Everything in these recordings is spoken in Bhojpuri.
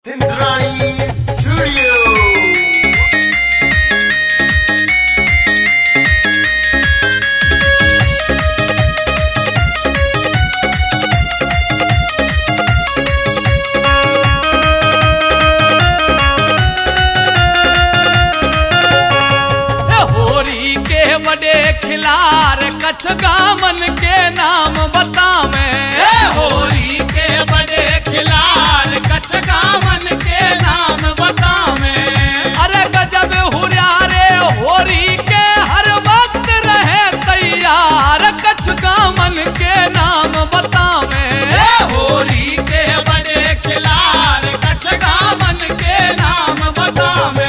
इंद्राणी स्टूडियो। होरी के बड़े खिलार कच्छ गामन के नाम बतावे। होरी के बड़े खिलार कच्छ गामन के नाम बतावे। अरे गजब हुरियारे होरी के हर वक्त रहे तैयार कच्छ गामन के नाम बतावे। होरी के बड़े खिलार कच्छ गामन के नाम बतावे।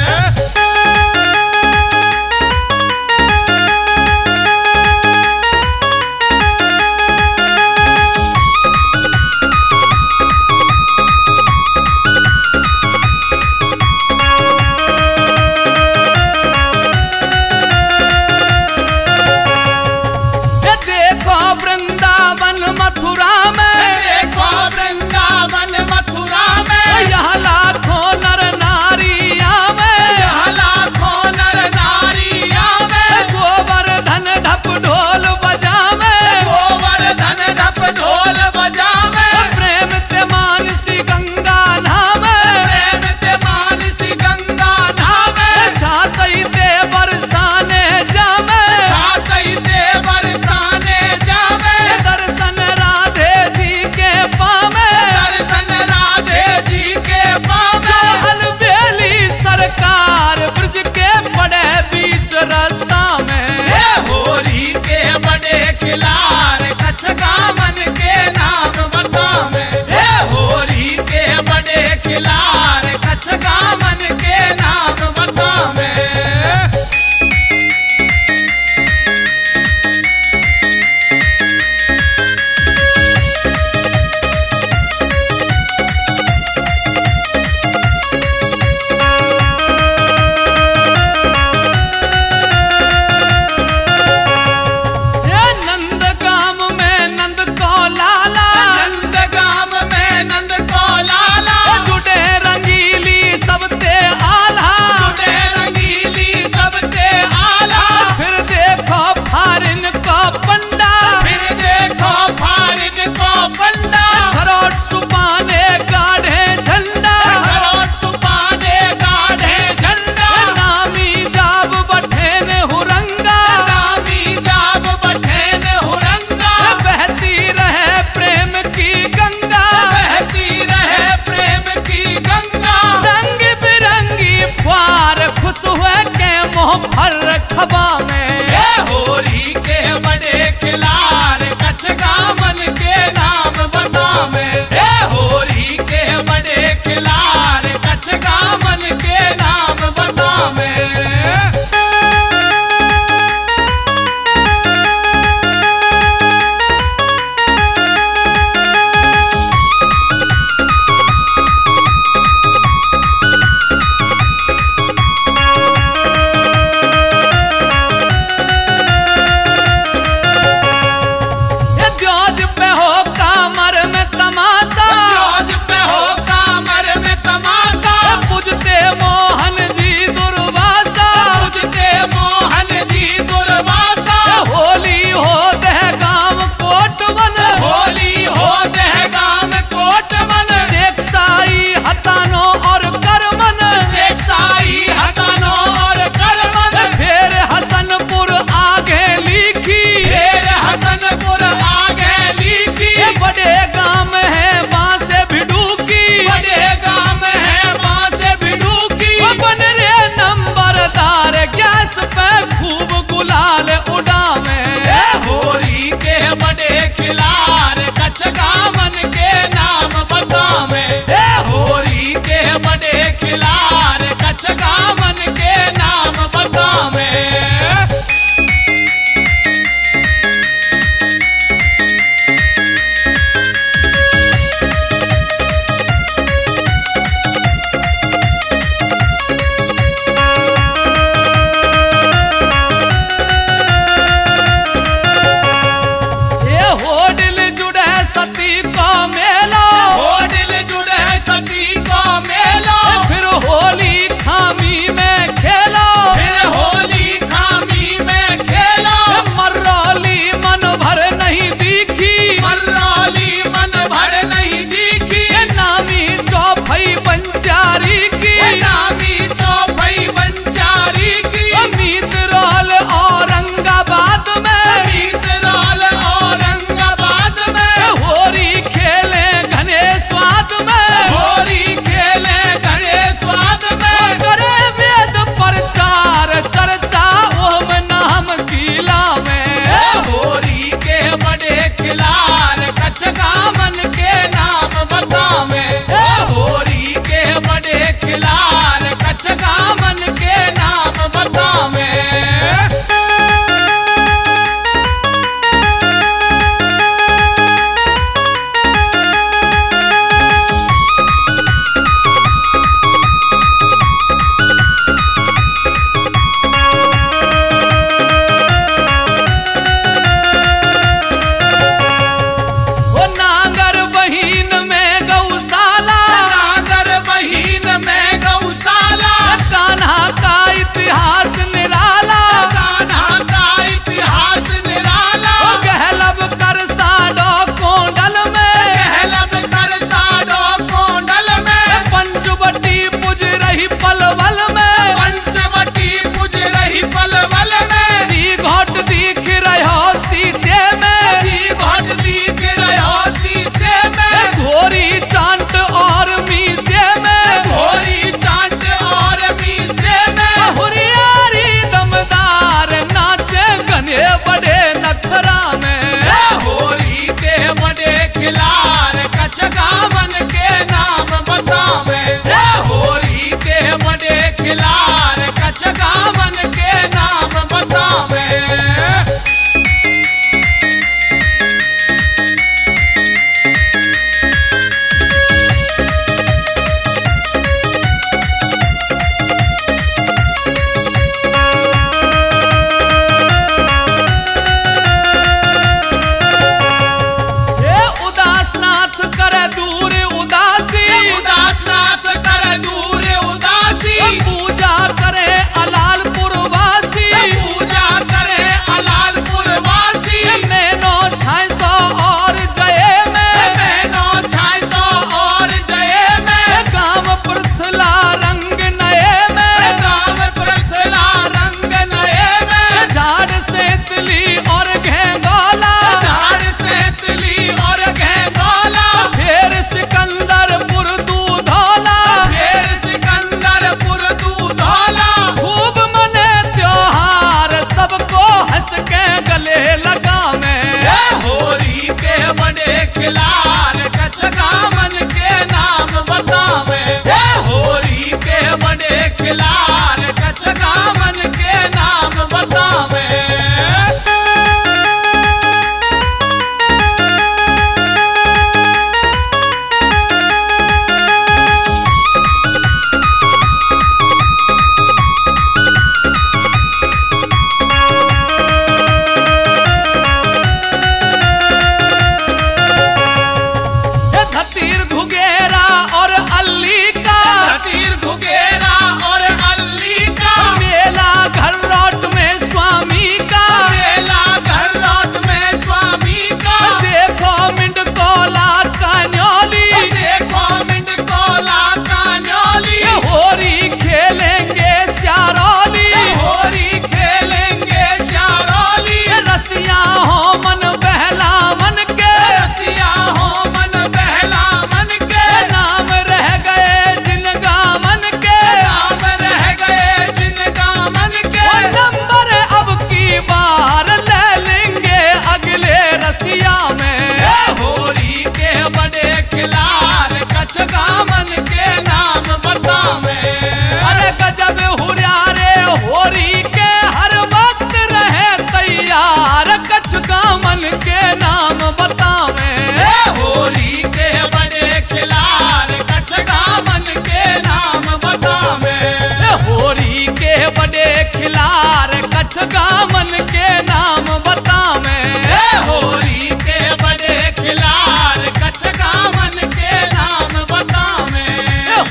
मथुरा में देखो वृंदावन मथुरा में, यहाँ लाखों नर नारिया में, यहाँ लाखों नर नारिया में। गोवर्धन ढप ढोल बजावे, गोवर्धन ढप ढोल बजावे। प्रेम ते मानसी गंगा नामे, प्रेम ते मानसी गंगा नामे। छातई ते बरसाने जावे, छातई ते बरसाने जावे। दर्शन राधे जी के पावे, दर्शन राधे जी के पावे। अलबेली सरकार ब्रज के बड़े बीच रास्ता में। होरी के बड़े खिलार कच्छ गामन के नाम बतावे। होरी के बड़े खिलार कच्छ गामन के नाम बतावे। नंद गाम में नंद को लाला, नंद गाम में नंद को लाला। जुटे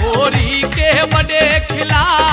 होरी के बड़े खिला